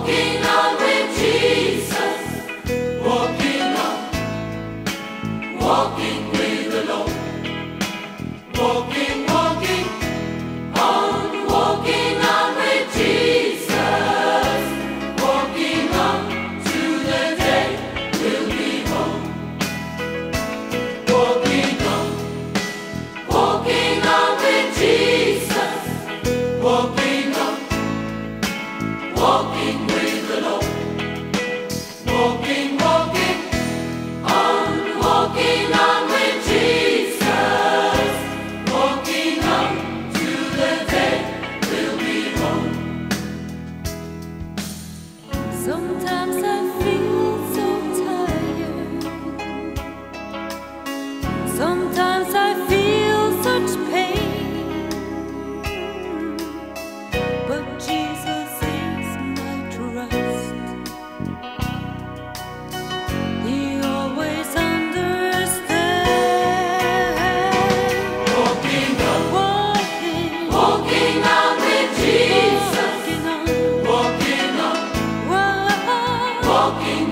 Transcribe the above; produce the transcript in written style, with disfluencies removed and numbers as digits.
Walking on with Jesus, walking with the Lord, walking on with Jesus, walking on to the day we'll be home. Walking on with Jesus, walking with the Lord, walking on with Jesus, walking on to the day we'll be home. Sometimes I feel so tired. Sometimes I feel such pain. But Jesus is my trust. He always understands. Walking on with Jesus, walking